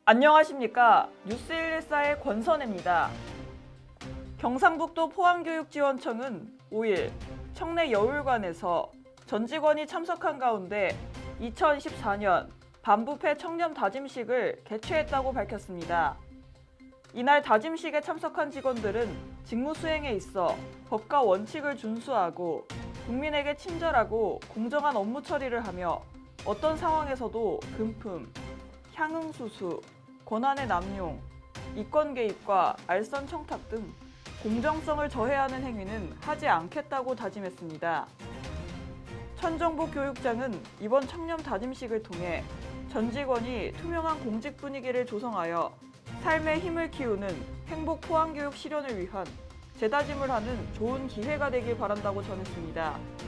안녕하십니까. 뉴스114의 권선혜입니다. 경상북도 포항교육지원청은 5일 청내 여울관에서 전 직원이 참석한 가운데 2014년 반부패 청렴 다짐식을 개최했다고 밝혔습니다. 이날 다짐식에 참석한 직원들은 직무 수행에 있어 법과 원칙을 준수하고 국민에게 친절하고 공정한 업무 처리를 하며 어떤 상황에서도 금품, 향응수수, 권한의 남용, 이권 개입과 알선 청탁 등 공정성을 저해하는 행위는 하지 않겠다고 다짐했습니다. 천정복 교육장은 이번 청렴 다짐식을 통해 전 직원이 투명한 공직 분위기를 조성하여 삶의 힘을 키우는 행복 포항교육 실현을 위한 재다짐을 하는 좋은 기회가 되길 바란다고 전했습니다.